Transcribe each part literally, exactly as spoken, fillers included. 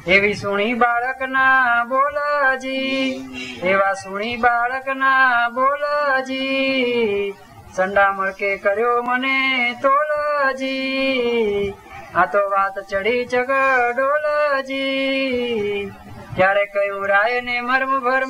એવી સુણી બાળકના બોલજી, એવા સુણી બાળકના બોલજી, સંડા મળકે કર્યો મને તોલજી, આ તો વાત ચડી ચગડોલજી, ત્યારે કયું રાય ને મર્મ ભર્મ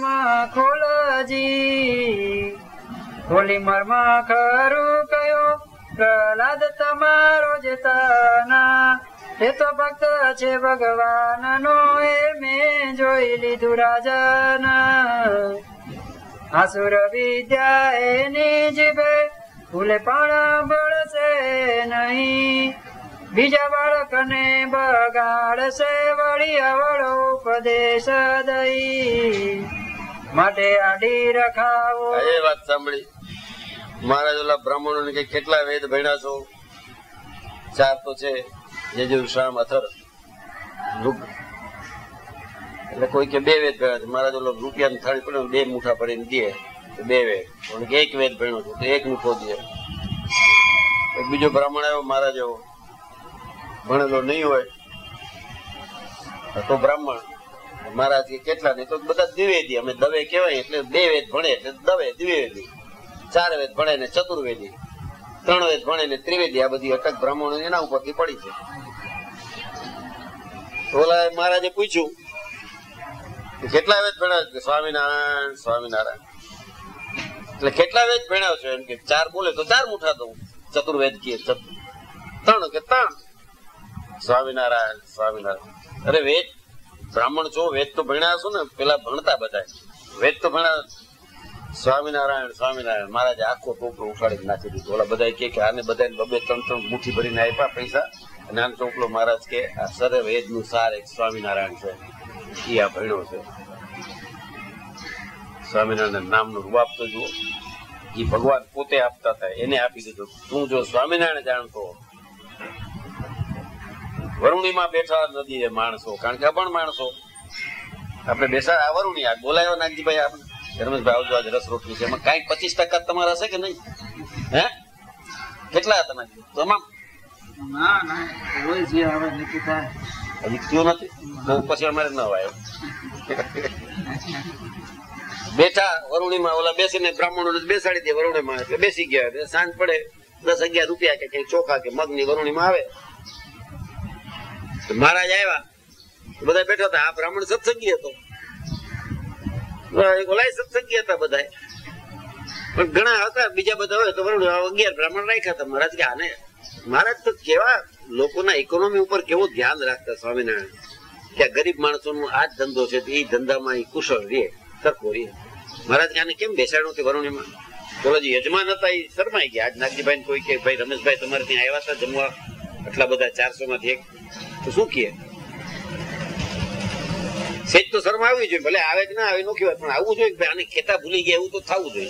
ખોલજી, ખોલી મર્મ ખરું કયો પ્રહલાદ તમારો જેતાના, એ તો ભક્ત છે ભગવાન નો, એ મેં જોઈ લીધું રાજાના, આસુર વિદ્યા એની જીભે ફૂલે પણ બળશે નહીં, બીજા બાળકને બગાડશે વળી અવળો ઉપદેશ દઈ, માટે આડી રખાવો. એ વાત સાંભળી મહારાજ ઓલા બ્રાહ્મણો ને કેટલા વેદ ભણ્યા છો? ચાર તો છે, યજુર શામ અથર ઋગ, એટલે કોઈ કે બે વેદ ભણ્યા છે. મહારાજ ઓલો રૂપિયા થાળી પડે બે મુઠા પડીને દે બે વેદ, એક વેદ ભણ્યો છું તો એક મુઠો દે. બીજો બ્રાહ્મણ આવ્યો મહારાજ એવો ભણેલો નહીં હોય તો બ્રાહ્મણ મહારાજ કેટલા નહીં તો બધા દ્વિવેદી, અમે દવે કહેવાય એટલે બે વેદ ભણે એટલે દવે દ્વિવેદી, ચાર વેદ ભણે ને ચતુર્વેદી, ત્રણ વેદ ભણે ને ત્રિવેદી. આ બધી અટક બ્રાહ્મણો એના ઉપરથી પડી છે. ઓલા મહારાજે પૂછ્યું કેટલા વેદ ભણ્યા? સ્વામિનારાયણ સ્વામિનારાયણ. એટલે કેટલા વેદ ભણ્યા છો? એમ કે ચાર બોલે તો ચાર મુઠા દઉં, ચતુર્વેદ કીએ ત્રણ કે ત્રણ. સ્વામિનારાયણ સ્વામિનારાયણ. અરે વેદ બ્રાહ્મણ છો, વેદ તો ભણ્યા છો ને? પેલા ભણતા બધા વેદ તો ભણ્યા. સ્વામિનારાયણ સ્વામિનારાયણ. મહારાજે આખો ટોપલો ઉઠાડી નાખી દીધો. ઓલા બધા કે આને બધા બબે ત્રણ ત્રણ મુઠ્ઠી ભરીને આપ્યા પૈસા, અને આનો ટોપલો મહારાજ કે આ સરે વેદ નું સાર એક સ્વામિનારાયણ છે, એ આ ભણ્યો છે. સ્વામિનારાયણ નામનું રૂપ તો જુઓ, એ ભગવાન પોતે આપતા હતા, એને આપી દીધું. તું જો સ્વામિનારાયણ જાણતો, વરુણીમાં બેઠા નદી માણસો, કારણ કે અભણ માણસો આપણે બેસા આ વરુણી આ બોલાયો નાગજીભાઈ આપણે ધર્મેશભાઈ આવજો આજે રસ રોટલી છે, એમાં કઈક પચીસ ટકા તમારા હશે કે નહીં? હે કેટલા હતા નાગજી તમામ? હજી કયું નથી બહુ, પછી અમારે ન વાયો. બેઠા વરુણીમાં ઓલા બેસીને બ્રાહ્મણો બેસાડી દે વરુણીમાં, એટલે બેસી ગયા. સાંજ પડે દસ અગિયાર રૂપિયા કે ચોખા કે મગની વરુણીમાં આવે. મહારાજ આવ્યા બધા બેઠા હતા. આ બ્રાહ્મણ સત્સંગી હતો, ઓલા સત્સંગી હતા બધા, પણ ઘણા હતા બીજા બધા હોય તો વરુણ અગિયાર બ્રાહ્મણ રાખ્યા હતા. મહારાજ કે આને મહારાજ તો કેવા લોકોના ઇકોનોમી ઉપર કેવું ધ્યાન રાખતા સ્વામિનારાયણ, કે આ ગરીબ માણસોનો આ જ ધંધો છે, એ ધંધામાં એ કુશળ રે, સરખો રે. મહારાજ કે આને કેમ બેસાડ્યો હતી વરુણીમાં? બોલો જે યજમાન હતા એ શરમાઈ ગયા. આજ નાગજીભાઈ કોઈ કે ભાઈ રમેશભાઈ તમારે ત્યાં આવ્યા હતા જમવા આટલા બધા ચારસો માંથી એક, તો શું કહે? સેજ તો શરમ આવવી જોઈએ, ભલે આવે કે ના આવે નોખી વાત, પણ આવવું જોઈએ. આને ખેતા ભૂલી ગયા એવું તો થવું જોઈએ.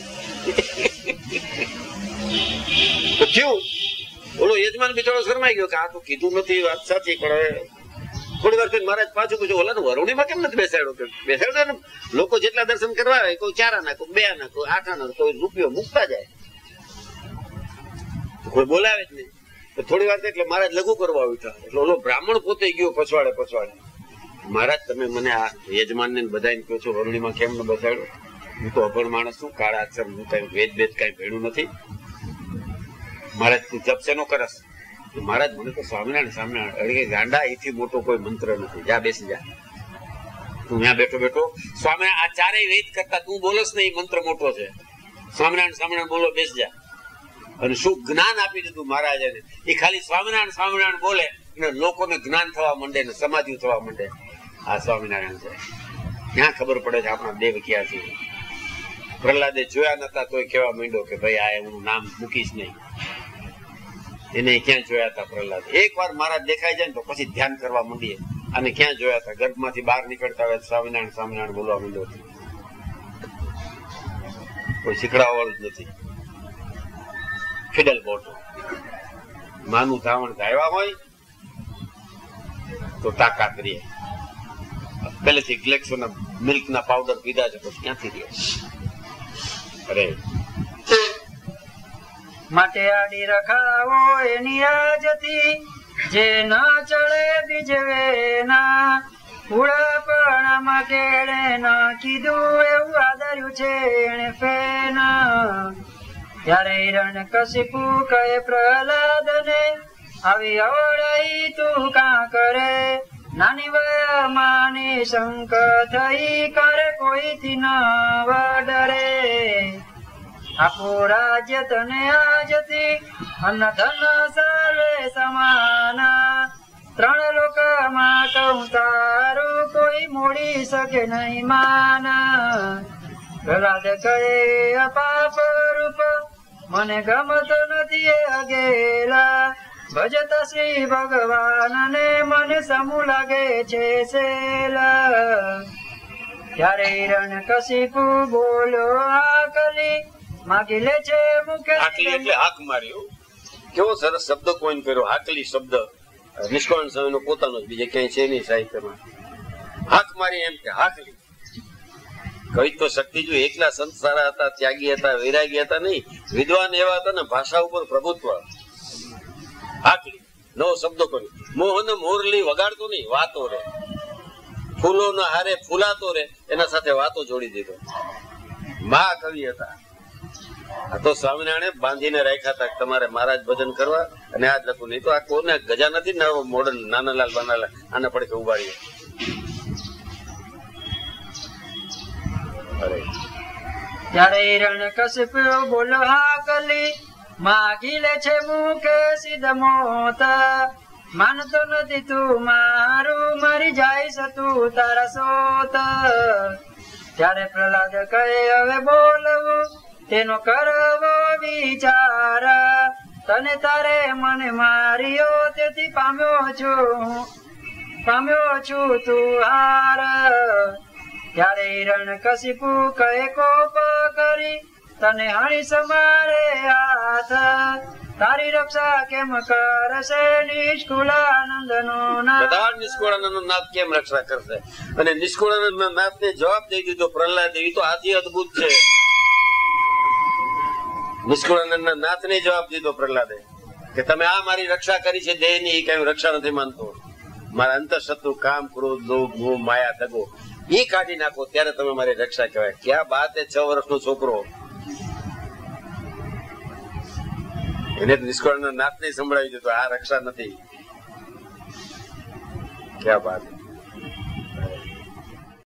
તો થયું ઓલો યજમાન બિચારો શરમાઈ ગયો કે આ તો કીધું નથી, વાત સાચી, પણ હવે થોડી વાર પછી મહારાજ પાછું પૂછ્યું ઓલા વરુણીમાં કેમ નથી બેસાડ્યો? બેસાડ્યો ને લોકો જેટલા દર્શન કરવા આવે, કોઈ ચાર આના, કોઈ બે આના, કોઈ આઠ આના, કોઈ રૂપિયો મૂકતા જાય, કોઈ બોલાવે જ નહીં. થોડી વાર એટલે મહારાજ લઘુ કરવા ઉઠ્યા, એટલે ઓલો બ્રાહ્મણ પોતે ગયો પછવાડે પછવાડે. મહારાજ તમે મને આ યજમાન ને બધાને કહો છો વરુણીમાં કેમ ન બેસાડ્યો? હું તો અભણ માણસ છું, કાળા અક્ષર, હું કઈ વેદ વેદ કઈ ભેણું નથી. મહારાજ તું જપ શેનો કરસ? મહારાજ મને તો સ્વામિનારાયણ સ્વામિનારાયણ. અરે ગાંડા, એથી મોટો કોઈ મંત્ર નથી, જા બેસી જા. તું ત્યાં બેઠો બેઠો સ્વામિનારાયણ આ ચારેય વેદ કરતા તું બોલસ ને એ મંત્ર મોટો છે. સ્વામિનારાયણ સ્વામિનારાયણ બોલો, બેસ જા. અને શું જ્ઞાન આપી દીધું મહારાજે, એ ખાલી સ્વામિનારાયણ સ્વામિનારાયણ બોલે અને લોકોને જ્ઞાન થવા માંડે ને સમાધિ થવા માંડે. આ સ્વામિનારાયણ છે. ત્યાં ખબર પડે છે આપણા દેવ ક્યાં છે. પ્રહલાદે જોયા નતા તોય કેવા માંડ્યો કે ભાઈ આ એનું નામ મૂકીશ નહીં. એને ક્યાં જોયા હતા પ્રહલાદ? એક વાર મહારાજ દેખાઈ જાય ને તો પછી ધ્યાન કરવા માંડીએ. અને ક્યાં જોયા હતા? ગર્ભમાંથી બહાર નીકળતા હોય સ્વામિનારાયણ સ્વામિનારાયણ બોલવા માંડ્યો. કોઈ શીખડાવા વાળું જ નથી. ફિડલ બોટો માનું ધાવણ ધાવ્યા હોય તો તાકાત રહે. પેલેથી ગ્લેક્સો ના મિલ્ક ના પાવડર પીધા છે તો ક્યાંથી રહે? અરે માટે આડી રખાવો એની આજતી, જે ન ચડે બીજવે ના, ઉડપણામાં કેળે ના કીધું એવું આદર્યું છે એને ફેન. ત્યારે હિરણ કશિપુ કહે પ્રહલાદને આવી અવળાઈ તું કાં કરે? નાની વયમાં નિશંક થઈ કરે કોઈથી ન ડરે. આખું રાજ્ય તને આજથી અન્ન ધન સર્વે સમાના. ત્રણ લોકમાં કહું તારું કોઈ મોડી શકે નહીં માના. પ્રહલાદ કહે અપાપ રૂપ મને ગમતો નથી એ અગેલા. ભજતા શ્રી ભગવાન ને મને સમૂહ લાગે છે સેલા. ત્યારે હિરણ કશિપુ બોલ્યો આકલી માગી લે છે મુખે. હાકલી એટલે હાક માર્યો. કેવો સરસ શબ્દ કોઈન કર્યો, હાકલી શબ્દ. નિષ્કાળ સ્વામીનો પોતાનો જ, બીજે ક્યાંય છે નહીં સાહિત્યમાં. હાક મારી એમ કે હાકલી. કઈ તો શક્તિ જો એકલા સંત સારા હતા, ત્યાગી હતા, વૈરાગી હતા નહીં, વિદ્વાન એવા હતા ને ભાષા ઉપર પ્રભુત્વ. હાકલી નવો શબ્દ કર્યો. મોહન મોરલી વગાડતો નહીં, વાતો રે. ફૂલો ના હારે ફૂલાતો રે, એના સાથે વાતો જોડી દીધો. મા કવિ હતા. આ તો સ્વામિનારાયણ બાંધીને રાખ્યા હતા તમારે મહારાજ ભજન કરવા અને આ જ લખું. નહીં તો આ કોને ગજા નથી ને મોડલ નાનાલાલ બાનાલાલ આના પડકે ઉભાડીએ. ત્યારે હિરણ કશિપુ બોલો હાકલી માગી લે છે મુખે સિદ્ધ મોત. માનતો નથી તું મારું મરી જાય તું તારા સોત. ત્યારે પ્રહલાદ કહે હવે બોલવું તેનો કરવો વિચાર. તને તારે મને માર્યો તેથી પામ્યો છું પામ્યો છું તું હાર. ત્યારે હિરણ કશિપુ કહે કોપ કરી તને હણી સમારે હાથ. તારી રક્ષા કેમ કરશે નિષ્કુળાનંદ નો નાથ. બધા નિષ્કુળાનંદ નો નાથ કેમ રક્ષા કરશે? અને નિષ્કુળાનંદ ના નાથ ને જવાબ દઈ દીધો પ્રહલાદ. એ તો આથી અદભુત છે. નિષ્કુળાનંદ ના નાથ ને જવાબ દીધો પ્રહલાદે કે તમે આ મારી રક્ષા કરી છે દેહ ની, કઈ રક્ષા નથી માનતો. મારા અંતઃશત્રુ કામ, ક્રોધ, લોભ, મોહ, માયા, દગો એ કાઢી નાખો ત્યારે તમે મારી રક્ષા કહેવાય. ક્યાં બાત એ છ વર્ષનો છોકરો એને નિષ્કુળાનંદ નાથ ને સંભળાવી દીધો આ રક્ષા નથી. ક્યાં બાત.